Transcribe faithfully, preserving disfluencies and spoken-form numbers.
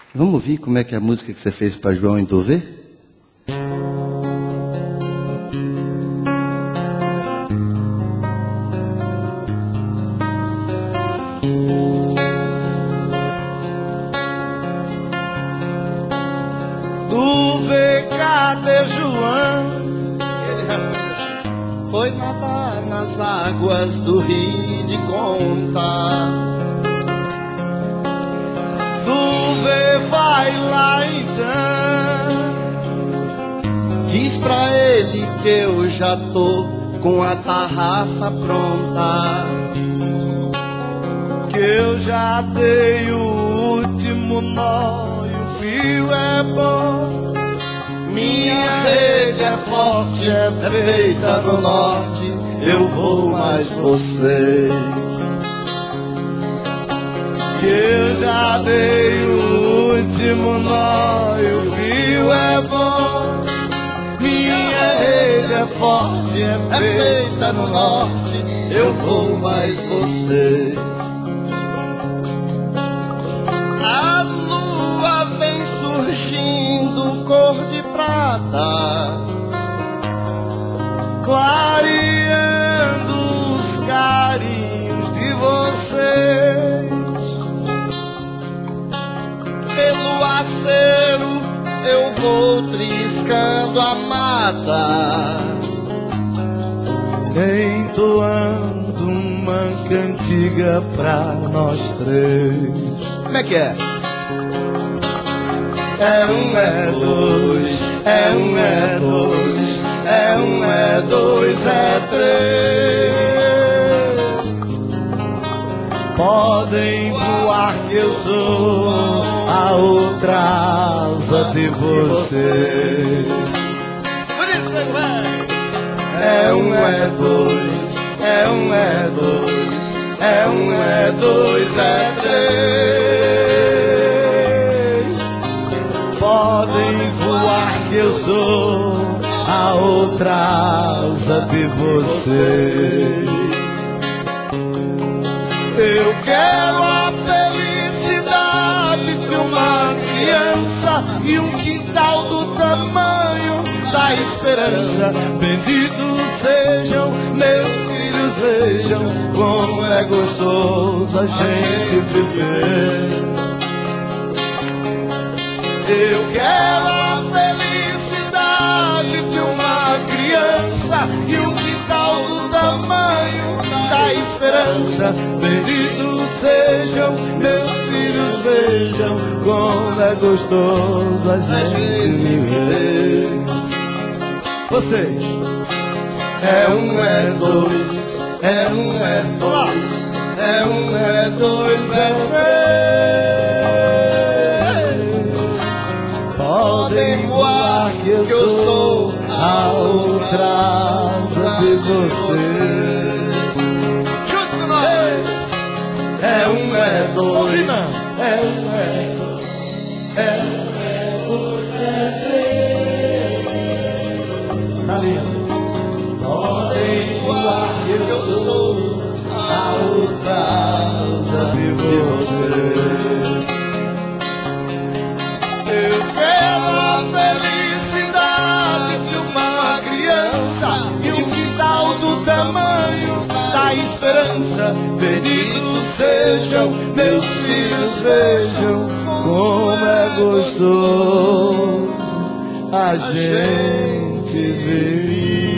Vamos ouvir como é que é a música que você fez para João em Dovê? Dovê, cadê João? Ele responde: foi nadar nas águas do rio de Conta. Dovê, vai lá então. Diz pra ele que eu já tô com a tarrafa pronta, que eu já dei o último nó e o fio é bom. minha rede é forte, é feita do norte, eu vou mais vocês. Que eu já dei o último nó e o fio é bom. Minha rede é forte, é feita no norte, eu vou mais vocês. A lua vem surgindo cor de prata, clareando os carinhos de vocês. Pelo acero eu vou triscando a mata, entoando uma cantiga pra nós três. Como é que é? É um, é dois, é um, é dois, é um, é dois, é três. Podem voar que eu sou a outra asa de você. É um, é dois, é um, é dois, é um, é dois, é três. Podem voar que eu sou a outra asa de você. Eu quero a felicidade de uma criança e um quintal do tamanho da esperança. Benditos sejam meus filhos, vejam como é gostoso a gente viver. Eu quero a felicidade de uma criança e um quintal do tamanho da esperança. Benditos sejam meus filhos, vejam como é gostoso a gente viver. Vocês. É um, é dois, é um, é dois, é um, é dois, é três. Podem voar que eu sou a outra asa de você. É um, é dois, é um, é dois, é um, é dois, é três. Tá lindo. Podem voar que eu sou a outra asa de você. Eu quero a felicidade de uma criança e um quintal do tamanho da esperança. Benditos sejam meus filhos, vejam como é gostoso a gente viver.